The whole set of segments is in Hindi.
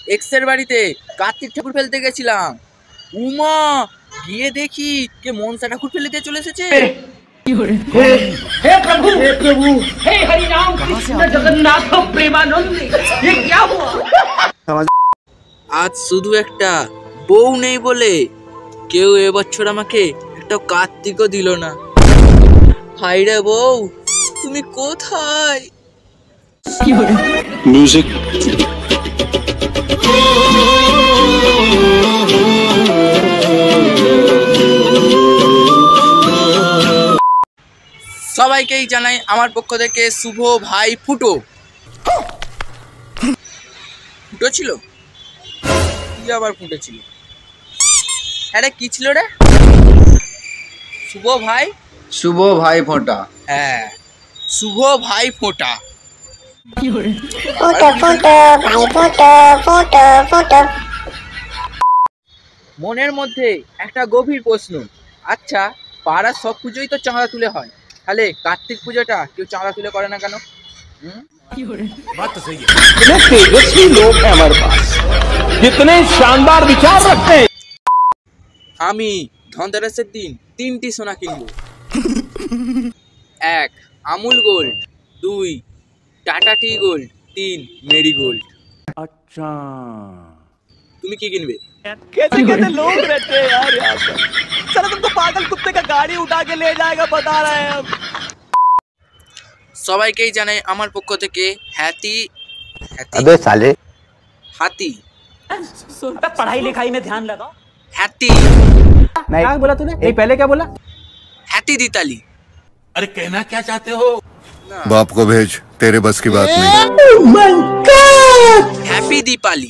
এক্সের বাড়িতে কার্তিক ঠাকুর ফেলতে গেছিলাম। উমা, গিয়ে দেখি কে মনসা ঠাকুর ফেলে দিয়ে চলে এসেছে। हे प्रभु हे हरि राम कृष्ण जगन्नाथ प्रेमानंद ये क्या हुआ। আজ শুধু একটা বউ নেই বলে কেউ এবছর আমাকে একটা কার্তিকও দিল না। হাই রে বউ, তুমি কোথায়? মিউজিক। সবাইকেই জানাই আমার পক্ষ থেকে শুভ ভাই ফুটো। ফুটো ছিল কি আবার ফুটো ছিল? আরে কি ছিল রে? শুভ ভাই ফোঁটা। হ্যাঁ, শুভ ভাই ফোঁটা। মনের মধ্যে একটা গভীর প্রশ্ন, আচ্ছা পাড়ার সব পুজোই তো চাঁদা তুলে হয়, তাহলে কার্তিক পুজোটা কেউ চাঁদা তুলে করে না কেন? बात तो सही है। इतने तेजस्वी लोग हैं हमारे पास, जितने शानदार विचार रखते हैं। আমি ধনতেরাসের দিন 3টি সোনা কিনবো। 1 Amul gold, 2 Tata tea gold, 3 Marie gold. अच्छा, তুমি কি কিনবে? कैसे कैसे लोग रहते हैं यार यहाँ पर। चलो तुम तो पागल कुत्ते का गाड़ी उठा के ले जाएगा बता रहे हैं हम। সবাইকেই জানাই আমার পক্ষ থেকে হ্যাপি अबे साले হাতি। पढ़ाई लिखाई में ध्यान लगाओ। হ্যাপি क्या बोला तूने? नहीं पहले क्या बोला? হ্যাপি দিতালি। अरे कहना क्या चाहते हो? बाप को भेज, तेरे बस की बात नहीं। হ্যাপি দীপালি।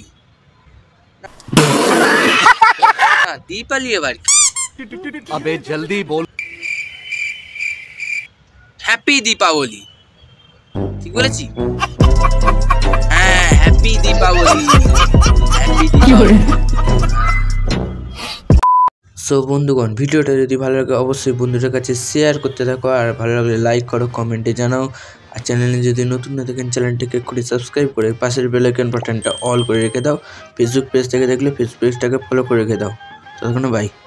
দীপালি এবার अबे जल्दी बोल। হ্যাপি দীপাবলি। ঠিক বলেছি? হ্যাঁ, হ্যাপি দীপাবলি। সো বন্ধুগণ, ভিডিওটা যদি ভালো লাগে অবশ্যই বন্ধুদের কাছে শেয়ার করতে থাকো, আর ভালো লাগলে লাইক করো, কমেন্টে জানাও, আর চ্যানেলে যদি নতুন না থাকেন চ্যানেলটাকে করে সাবস্ক্রাইব করে পাশের বেল আইকন বাটনটা অল করে রেখে দাও। ফেসবুক পেজ থেকে দেখলে ফেসবুক পেজটাকে ফলো করে রেখে দাও। ততক্ষণ বাই।